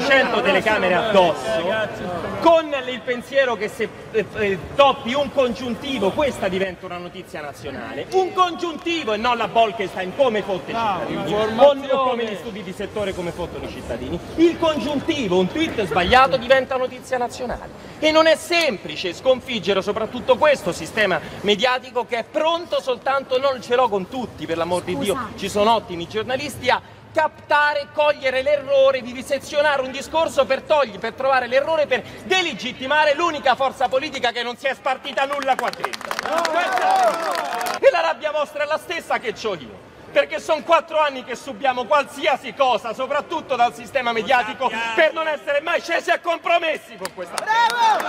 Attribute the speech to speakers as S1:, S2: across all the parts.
S1: 200 telecamere addosso, con il pensiero che se toppi un congiuntivo questa diventa una notizia nazionale, un congiuntivo e non la Bolkestein come fotte i cittadini, o come gli studi di settore come fottono i cittadini. Il congiuntivo, un tweet sbagliato, diventa notizia nazionale. E non è semplice sconfiggere soprattutto questo sistema mediatico che è pronto soltanto, non ce l'ho con tutti, per l'amor di Dio, ci sono ottimi giornalisti, a captare, cogliere l'errore, vivisezionare un discorso per trovare l'errore, per delegittimare l'unica forza politica che non si è spartita nulla qua dentro. E la rabbia vostra è la stessa che c'ho io, perché sono 4 anni che subiamo qualsiasi cosa, soprattutto dal sistema mediatico, per non essere mai scesi a compromessi con questa. Bravo!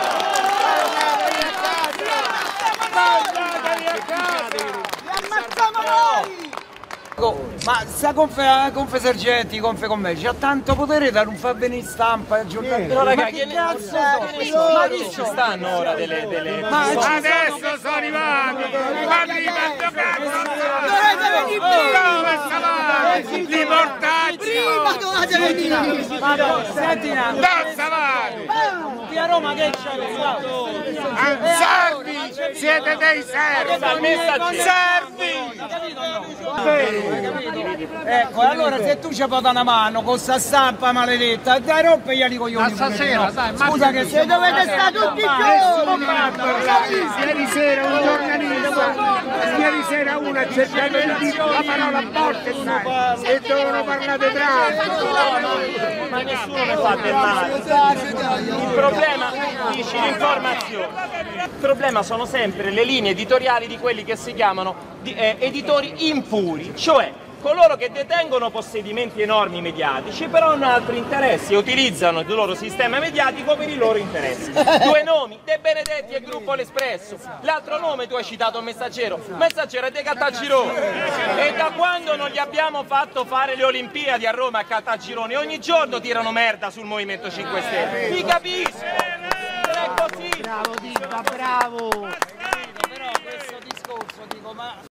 S2: Ammazziamo noi! Ma sta Confesergenti, Confecommercio ha tanto potere da non far venire stampa e giornalisti.
S1: Però raga,
S2: ma che cazzo sono?
S1: Ma chi ci stanno ora delle...
S2: Ma
S3: adesso sono arrivati! Ma prima
S2: dovete venire
S3: dove li portaggi!
S2: prima dovete venire! Ma senti un attimo! Qui a Roma che c'è?
S3: Servi! Siete dei servi!
S2: Ecco, allora se tu ci porti una mano con sta stampa maledetta, dai rompegli i coglioni.
S3: Ma stasera, dai,
S2: scusa che se dovete stare tutti i giorni!
S3: Ieri sera un giornalista, ieri sera uno ha cercato di dire la parola Bolkestein e dovevano parlare traffico.
S1: Ma nessuno ne fa del male. Il problema, dici, l'informazione. Il problema sono sempre le linee editoriali di quelli che si chiamano editori impuri, cioè coloro che detengono possedimenti enormi mediatici, però hanno altri interessi e utilizzano il loro sistema mediatico per i loro interessi. 2 nomi, De Benedetti e Gruppo L'Espresso. L'altro nome tu hai citato Messaggero. Messaggero è De Caltagirone. E da quando non gli abbiamo fatto fare le Olimpiadi a Roma a Caltagirone, ogni giorno tirano merda sul Movimento 5 Stelle. Mi capisco? È così.
S2: Bravo Diva, bravo! Però questo discorso dico, ma